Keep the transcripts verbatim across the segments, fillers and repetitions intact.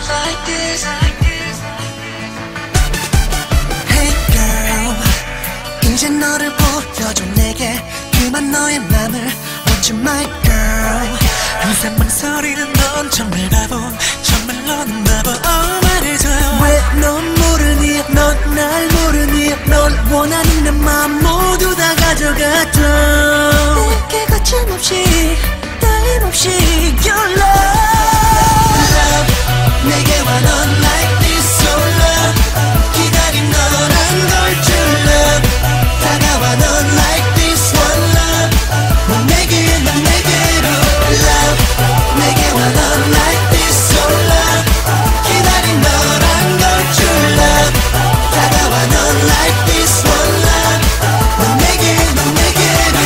like this. Hey girl, 이제 너를 보여줘 내게. 그만 너의 맘을 want you my girl. 항상 망설이는 넌 정말 바보, 정말 너는 바보. Oh 말해줘. 왜 넌 모르니, 넌 날 모르니. 널 원하는 내 맘 모두 다 가져가줘. 내게 거침없이 떨림없이 your love. Love, 내게 와 넌 like this so love. 기다린 너란 걸 줄 love. 다가와 넌 like this one love. 넌 내게 난 내게로 love. 내게 와 넌 like this so love. 기다린 너란 걸 줄 love. 다가와 넌 like this one love. 넌 내게 난 내게로.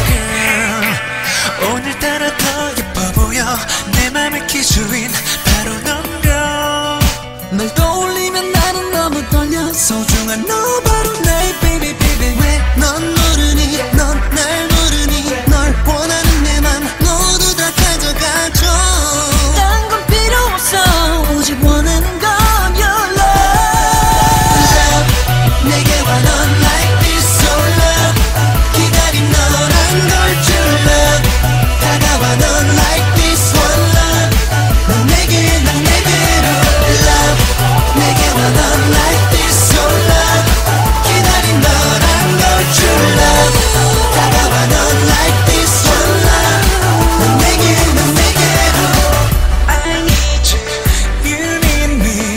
Girl, 오늘따라 더 예뻐 보여. 내 맘의 기주인 바로 넌걸. 널 떠올리면 나는 너무 떨려. 소중한 너 바로 나의 baby baby. 왜 넌 모르니, 넌 날 모르니. 널 원하는 내 맘 모두 다 가져가줘. 딴 건 필요 없어. 오직 원하는 건 your love. Love, 내게 와 넌 like this so love. 기다린 너란 걸 줄 love. 다가와 넌 like this one love. 넌 내게 난 내게로 love. 내게 와 넌 like this so love. 기다린 너란 걸 줄 love. 다가와 넌 like this one love. 넌 내게 난 내게로. I need you, you need me.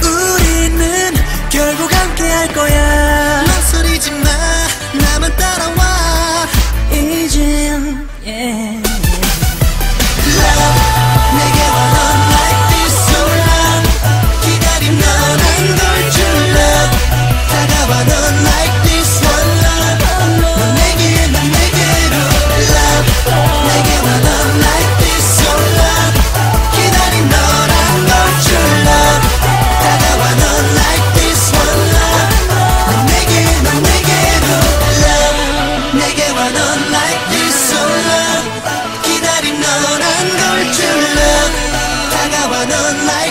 우리는 결국 함께 할 거야. 망설이지 마, 나만 따라와. 이젠 yeah. Love, 내게 와 넌 like this so love. 기다린 너란 걸 줄 love. 다가와 넌 like this one love. 넌 내게 난 내게로 love. 내게 와 넌 like this so love. 기다린 너란 걸 줄 love. 다가와 넌 like this one love. 넌 내게 난 내게로 love. 내게 와 넌 like this so love. 기다린 너란 걸 줄 love. 다가와 넌 like